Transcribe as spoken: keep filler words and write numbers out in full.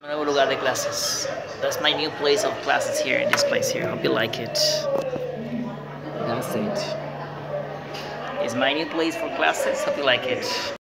Nuevo lugar de clases. That's my new place of classes here in this place here. Hope you like it. That's it. It's my new place for classes. Hope you like it.